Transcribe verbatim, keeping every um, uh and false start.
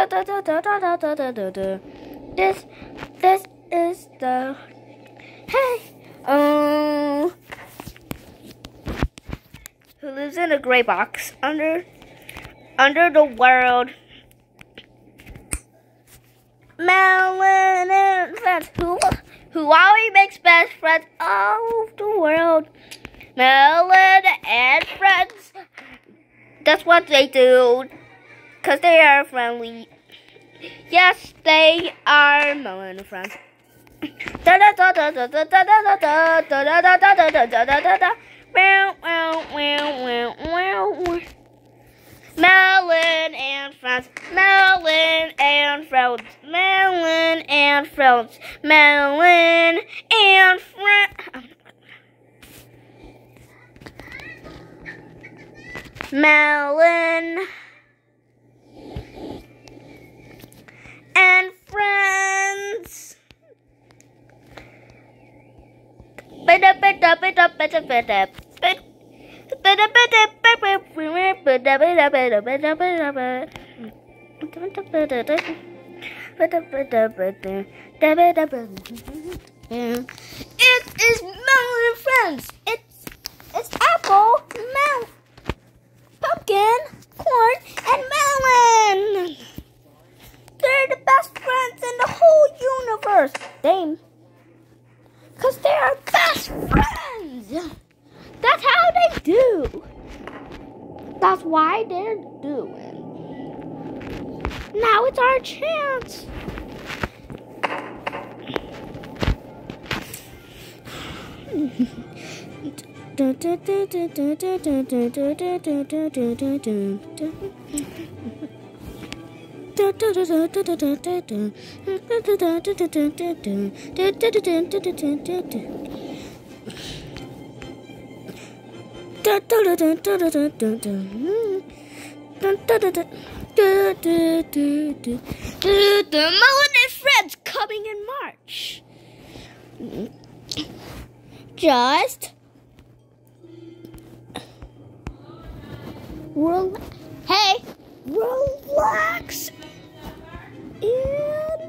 This, this is the. Hey, um, who lives in a gray box under, under the world. Melon and friends, who, who always makes best friends of the world. Melon and friends. That's what they do, cause they are friendly. Yes, they are Melon and friends. Melon and friends, Melon and friends, Melon and friends, Melon and friends. Melon and friends. It is Melon and friends. It's it's apple, melon, pumpkin, corn, and melon. They're the best friends in the whole universe. They, cause they are best friends. That's how they do. That's why they're doing. Now it's our chance. The Melon and friends coming in March. Just rel- hey, relax and